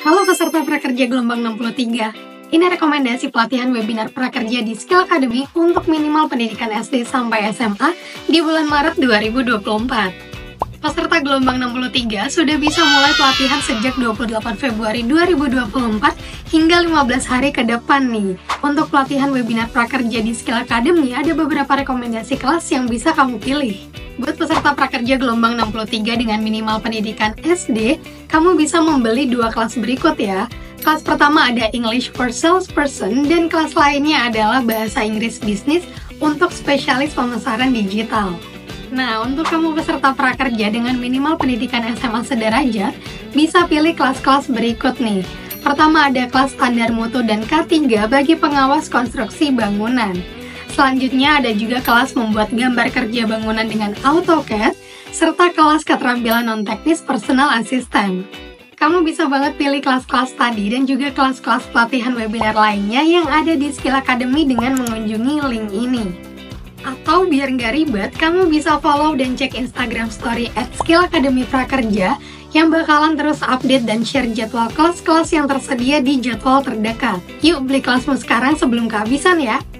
Halo peserta prakerja gelombang 63. Ini rekomendasi pelatihan webinar prakerja di Skill Academy untuk minimal pendidikan SD sampai SMA di bulan Maret 2024. Peserta gelombang 63 sudah bisa mulai pelatihan sejak 28 Februari 2024 hingga 15 hari ke depan nih. Untuk pelatihan webinar prakerja di Skill Academy ada beberapa rekomendasi kelas yang bisa kamu pilih. Buat peserta prakerja gelombang 63 dengan minimal pendidikan SD, kamu bisa membeli dua kelas berikut ya. Kelas pertama ada English for Salesperson dan kelas lainnya adalah Bahasa Inggris Bisnis untuk spesialis pemasaran digital. Nah, untuk kamu peserta prakerja dengan minimal pendidikan SMA sederajat, bisa pilih kelas-kelas berikut nih. Pertama ada kelas standar mutu dan K3 bagi pengawas konstruksi bangunan. Selanjutnya ada juga kelas membuat gambar kerja bangunan dengan AutoCAD, serta kelas keterampilan non-teknis personal assistant. Kamu bisa banget pilih kelas-kelas tadi dan juga kelas-kelas pelatihan webinar lainnya yang ada di Skill Academy dengan mengunjungi link ini. Atau biar nggak ribet, kamu bisa follow dan cek Instagram story @skillacademy_prakerja yang bakalan terus update dan share jadwal kelas-kelas yang tersedia di jadwal terdekat. Yuk beli kelasmu sekarang sebelum kehabisan ya!